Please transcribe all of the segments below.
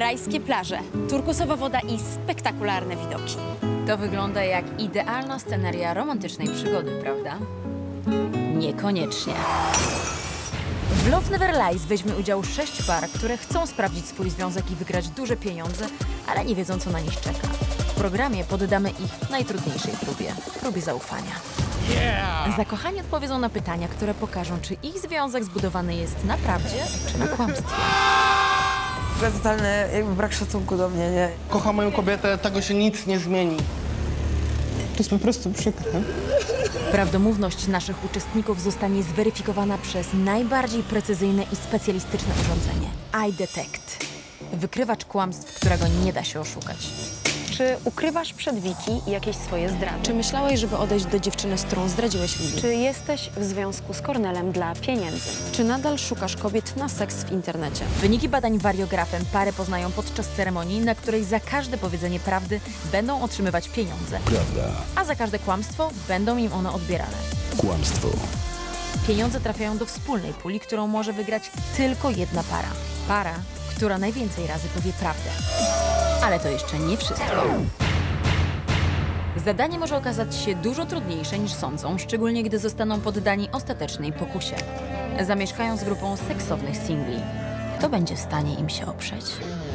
Rajskie plaże, turkusowa woda i spektakularne widoki. To wygląda jak idealna sceneria romantycznej przygody, prawda? Niekoniecznie. W Love Never Lies weźmie udział 6 par, które chcą sprawdzić swój związek i wygrać duże pieniądze, ale nie wiedzą, co na nich czeka. W programie poddamy ich najtrudniejszej próbie zaufania. Zakochani odpowiedzą na pytania, które pokażą, czy ich związek zbudowany jest na prawdzie, czy na kłamstwie. To jest totalny jakby brak szacunku do mnie, nie? Kocham moją kobietę, tego się nic nie zmieni. To jest po prostu przykre. Prawdomówność naszych uczestników zostanie zweryfikowana przez najbardziej precyzyjne i specjalistyczne urządzenie iDetect. Wykrywacz kłamstw, którego nie da się oszukać. Czy ukrywasz przed Wiki jakieś swoje zdrady? Czy myślałeś, żeby odejść do dziewczyny, z którą zdradziłeś Lili? Czy jesteś w związku z Kornelem dla pieniędzy? Czy nadal szukasz kobiet na seks w internecie? Wyniki badań wariografem pary poznają podczas ceremonii, na której za każde powiedzenie prawdy będą otrzymywać pieniądze. Prawda. A za każde kłamstwo będą im one odbierane. Kłamstwo. Pieniądze trafiają do wspólnej puli, którą może wygrać tylko jedna para. Para, która najwięcej razy powie prawdę. Ale to jeszcze nie wszystko. Zadanie może okazać się dużo trudniejsze niż sądzą, szczególnie gdy zostaną poddani ostatecznej pokusie. Zamieszkają z grupą seksownych singli. Kto będzie w stanie im się oprzeć?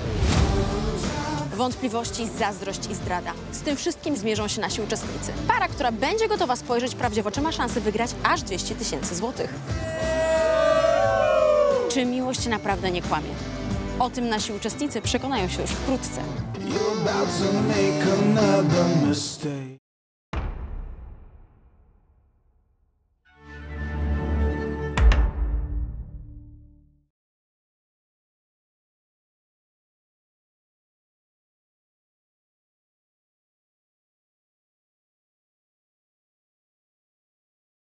Wątpliwości, zazdrość i zdrada. Z tym wszystkim zmierzą się nasi uczestnicy. Para, która będzie gotowa spojrzeć prawdzie w oczy, ma szansę wygrać aż 200 000 złotych. Czy miłość naprawdę nie kłamie? O tym nasi uczestnicy przekonają się już wkrótce. You're about to make another mistake.